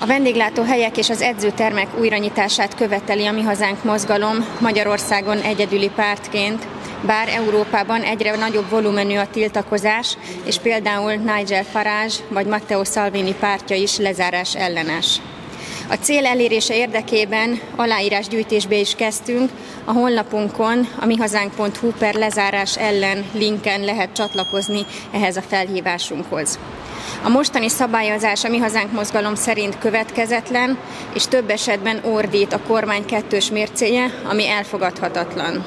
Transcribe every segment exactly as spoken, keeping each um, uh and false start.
A vendéglátóhelyek és az edzőtermek újranyitását követeli a Mi Hazánk mozgalom Magyarországon egyedüli pártként, bár Európában egyre nagyobb volumenű a tiltakozás, és például Nigel Farage vagy Matteo Salvini pártja is lezárás ellenes. A cél elérése érdekében aláírásgyűjtésbe is kezdtünk, a honlapunkon a mihazánk pont hu per lezárás ellen linken lehet csatlakozni ehhez a felhívásunkhoz. A mostani szabályozás a Mi Hazánk mozgalom szerint következetlen, és több esetben ordít a kormány kettős mércéje, ami elfogadhatatlan.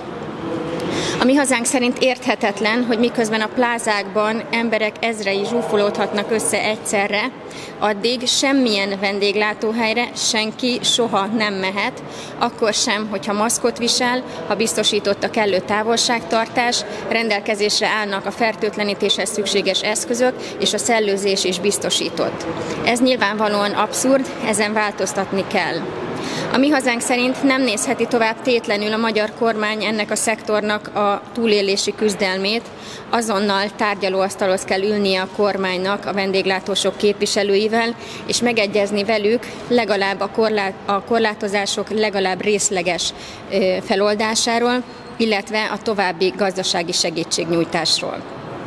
A Mi Hazánk szerint érthetetlen, hogy miközben a plázákban emberek ezrei zsúfolódhatnak össze egyszerre, addig semmilyen vendéglátóhelyre senki soha nem mehet, akkor sem, hogyha maszkot visel, ha biztosított a kellő távolságtartás, rendelkezésre állnak a fertőtlenítéshez szükséges eszközök, és a szellőzés is biztosított. Ez nyilvánvalóan abszurd, ezen változtatni kell. A Mi Hazánk szerint nem nézheti tovább tétlenül a magyar kormány ennek a szektornak a túlélési küzdelmét, azonnal tárgyalóasztalhoz kell ülnie a kormánynak a vendéglátósok képviselőivel, és megegyezni velük legalább a, korlát, a korlátozások legalább részleges feloldásáról, illetve a további gazdasági segítségnyújtásról.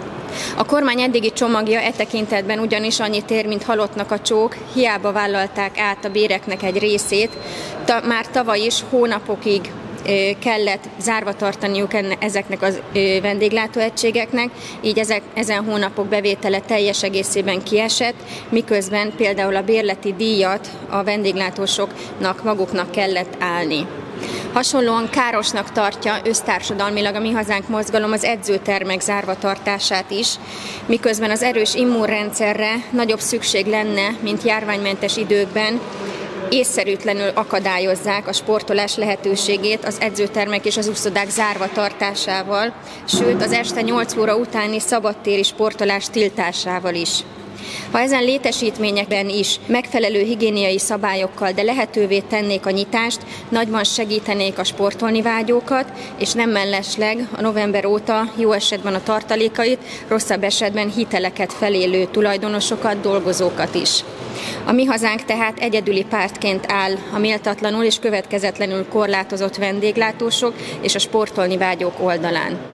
A kormány eddigi csomagja e tekintetben ugyanis annyit ér, mint halottnak a csók, hiába vállalták át a béreknek egy részét, ta, már tavaly is hónapokig kellett zárva tartaniuk enne, ezeknek a vendéglátóegységeknek, így ezek, ezen hónapok bevétele teljes egészében kiesett, miközben például a bérleti díjat a vendéglátósoknak maguknak kellett állni. Hasonlóan károsnak tartja össztársadalmilag a Mi Hazánk mozgalom az edzőtermek zárva tartását is, miközben az erős immunrendszerre nagyobb szükség lenne, mint járványmentes időkben, észszerűtlenül akadályozzák a sportolás lehetőségét az edzőtermek és az úszodák zárva tartásával, sőt az este nyolc óra utáni szabadtéri sportolás tiltásával is. Ha ezen létesítményekben is megfelelő higiéniai szabályokkal, de lehetővé tennék a nyitást, nagyban segítenék a sportolni vágyókat, és nem mellesleg a november óta jó esetben a tartalékait, rosszabb esetben hiteleket felélő tulajdonosokat, dolgozókat is. A Mi Hazánk tehát egyedüli pártként áll a méltatlanul és következetlenül korlátozott vendéglátósok és a sportolni vágyók oldalán.